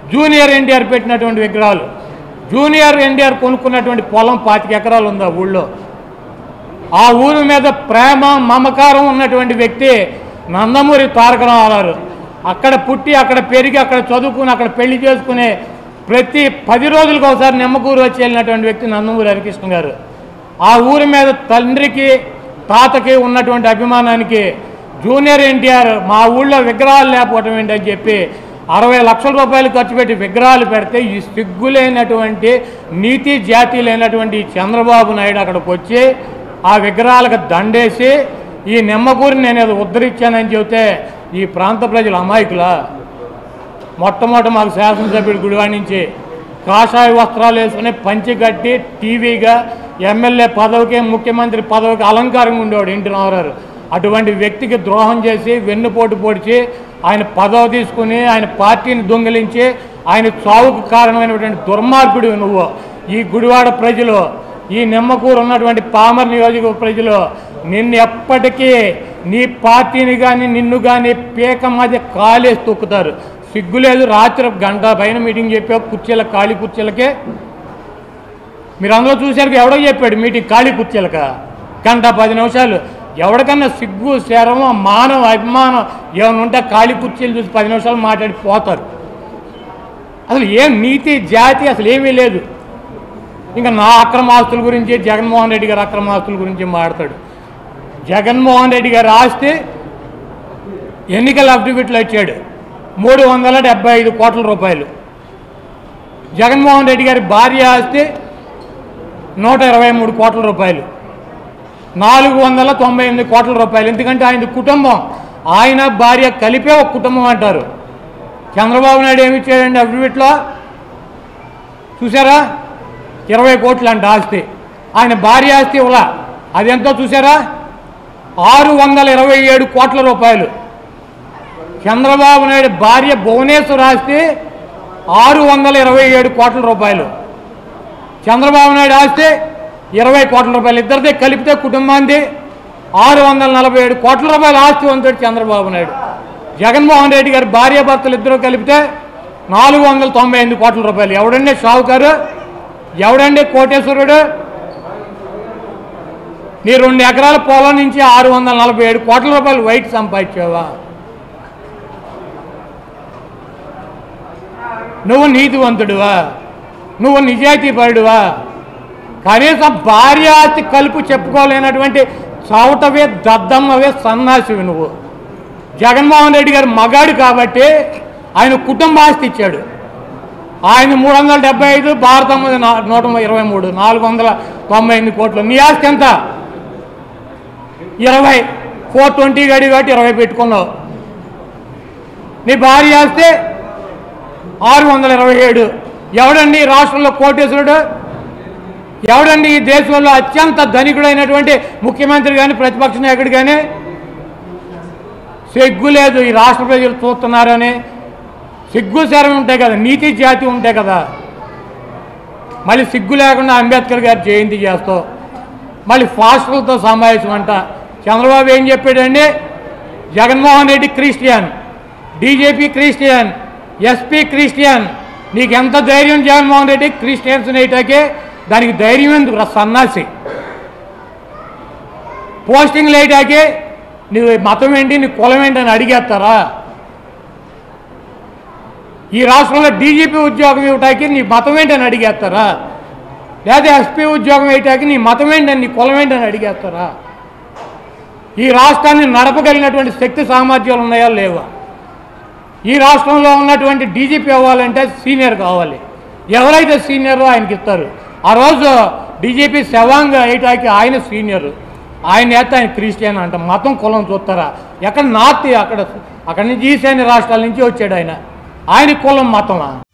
Junior NTR పెట్టినటువంటి విగ్రహాలు. Junior NTR కొనుక్కున్నటువంటి పొలం 25 ఎకరాలు ఉంది ఆ ఊళ్ళో. ఆ ఊరి మీద ప్రేమ మమకారం ఉన్నటువంటి వ్యక్తి నందమూరి తారక రామారావు. అక్కడ పుట్టి అక్కడ పెరిగి అక్కడ చదువుకుని అక్కడ పెళ్లి చేసుకునే ప్రతి 10 రోజులకు ఒకసారి నిమ్మకూరు వచ్చి వెళ్ళినటువంటి వ్యక్తి నందమూరి హరికృష్ణ గారు. ఆ ఊరి మీద తండ్రికి తాతకి ఉన్నటువంటి అభిమానానికి జూనియర్ ఎన్టీఆర్ మా ఊళ్ళో విగ్రహాలు లేకపోవటం ఏంటని చెప్పి 60 లక్షల రూపాయలు ఖర్చు పెట్టి విగ్రహాలు పెడితే ఈ సిగ్గులేనటువంటి నీతి జాతి లేనటువంటి చంద్రబాబు నాయుడు అక్కడికి వచ్చి ఆ విగ్రహాలకు దండేసి ఈ నిమ్మకూరిని నేను ఏదో ఉద్ధరించానని చెబితే ఈ ప్రాంత ప్రజలు అమాయకులా? మొట్టమొదటి మాకు శాసనసభ్యుడు గుడివాడి నుంచి కాషాయ వస్త్రాలు వేసుకుని పంచి కట్టి టీవీగా ఎమ్మెల్యే పదవికి ముఖ్యమంత్రి పదవికి అలంకారంగా ఉండేవాడు ఎన్టీ రామారావు. అటువంటి వ్యక్తికి ద్రోహం చేసి వెన్నుపోటు పొడిచి ఆయన పదవి తీసుకుని ఆయన పార్టీని దొంగిలించి ఆయన చావుకు కారణమైనటువంటి దుర్మార్గుడు నువ్వు. ఈ గుడివాడ ప్రజలు, ఈ నిమ్మకూరు ఉన్నటువంటి పామర్ నియోజక ప్రజలు నిన్ను ఎప్పటికీ నీ పార్టీని కానీ నిన్ను కానీ పీక మధ్య కాలేసి తొక్కుతారు. సిగ్గులేదు. రాత్రి 1 గంట పైన మీటింగ్ చెప్పావు కుర్చీల ఖాళీ కుర్చీలకే. మీరు అందరూ చూశారు. ఎవడో చెప్పాడు మీటింగ్ ఖాళీ కుర్చీలక 1 గంట 10 నిమిషాలు. ఎవరికన్నా సిగ్గు శరమం మానవ అభిమానం ఏమైనా ఉంటే ఖాళీ కుర్చీలు చూసి 10 నిమిషాలు మాట్లాడి పోతారు. అసలు ఏం నీతి జాతి అసలు ఏమీ లేదు. ఇంకా నా అక్రమాస్తుల గురించి జగన్మోహన్ రెడ్డి గారి అక్రమాస్తుల గురించి మాట్లాడు. జగన్మోహన్ రెడ్డి గారు ఆస్తి ఎన్నికల అఫిడవిట్లో ఇచ్చాడు 375 కోట్ల రూపాయలు. జగన్మోహన్ రెడ్డి గారి భార్య ఆస్తి 123 కోట్ల రూపాయలు, 498 కోట్ల రూపాయలు. ఎందుకంటే ఆయన కుటుంబం, ఆయన భార్య కలిపే ఒక కుటుంబం అంటారు. చంద్రబాబు నాయుడు ఏమి ఇచ్చాడండి అఫిడవిట్లో చూసారా? 20 కోట్లు అంట ఆస్తి. ఆయన భార్య ఆస్తి ఇవ్వలా. అదెంతో చూసారా? 627 కోట్ల రూపాయలు. చంద్రబాబు నాయుడు భార్య భువనేశ్వర్ ఆస్తి 627 కోట్ల రూపాయలు. చంద్రబాబు నాయుడు ఆస్తి 20 కోట్ల రూపాయలు. ఇద్దరిదే కలిపితే కుటుంబానికి 647 కోట్ల రూపాయల ఆస్తి ఉంటాడు చంద్రబాబు నాయుడు. జగన్మోహన్ రెడ్డి గారి భార్యాభర్తలు ఇద్దరు కలిపితే 498 కోట్ల రూపాయలు. ఎవడండి షావుకారు? ఎవడండి కోటేశ్వరుడు? నీ 2 ఎకరాల పొలం నుంచి 647 కోట్ల రూపాయలు వైట్ సంపాదించావా? నువ్వు నీతివంతుడువా? నువ్వు నిజాయితీపరుడువా? కనీసం భార్య ఆస్తి కలుపు చెప్పుకోలేనటువంటి చౌటవే దద్దమ్మవే సన్నాసివి నువ్వు. జగన్మోహన్ రెడ్డి గారు మగాడు కాబట్టి ఆయన కుటుంబ ఆస్తి ఇచ్చాడు. ఆయన 375, భారతం 123, 498 కోట్లు. నీ ఆస్తి ఎంత? 20. 420 గడి కాబట్టి 20 పెట్టుకున్నావు. నీ భార్య ఆస్తి 627. ఎవడండి రాష్ట్రంలో కోటేశ్వరుడు? ఎవడండి ఈ దేశంలో అత్యంత ధనికుడైనటువంటి ముఖ్యమంత్రి కానీ ప్రతిపక్ష నాయకుడు కానీ? సిగ్గు లేదు. ఈ రాష్ట్ర ప్రజలు చూస్తున్నారని సిగ్గు శరం ఉంటాయి కదా, నీతి జాతి ఉంటాయి కదా. మళ్ళీ సిగ్గు లేకుండా అంబేద్కర్ గారి జయంతి చేస్తావు. మళ్ళీ ఫాస్టర్లతో సమావేశం అంట. చంద్రబాబు ఏం చెప్పాడండి? Jaganmohan Reddy Christian, DGP Christian, SP Christian. నీకు ఎంత ధైర్యం జగన్మోహన్ రెడ్డి క్రిస్టియన్స్ నేటాకే? దానికి ధైర్యం ఎందుకు సన్నాసి? పోస్టింగ్ లేటాకే నీ మతం ఏంటి, నీ కులం ఏంటి అని అడిగేస్తారా? ఈ రాష్ట్రంలో డీజీపీ ఉద్యోగం ఇవ్వటానికి నీ మతం ఏంటని అడిగేస్తారా? లేదా ఎస్పీ ఉద్యోగం వేయటానికి నీ మతం ఏంటని, నీ కులం ఏంటని అడిగేస్తారా? ఈ రాష్ట్రాన్ని నడపగలిగినటువంటి శక్తి సామర్థ్యాలు ఉన్నాయా లేవా? ఈ రాష్ట్రంలో ఉన్నటువంటి డీజీపీ అవ్వాలంటే సీనియర్ కావాలి. ఎవరైతే సీనియరో ఆయనకి ఇస్తారు. ఆ రోజు డీజీపీ శవాంగ్ వేయటానికి ఆయన సీనియర్, ఆయన వేస్తే ఆయన క్రిస్టియన్ అంట. మతం కులం చూస్తారా? ఎక్కడ నార్త్, అక్కడ నుంచి ఈశాన్య రాష్ట్రాల నుంచి వచ్చాడు ఆయన. ఆయన కులం మతమా?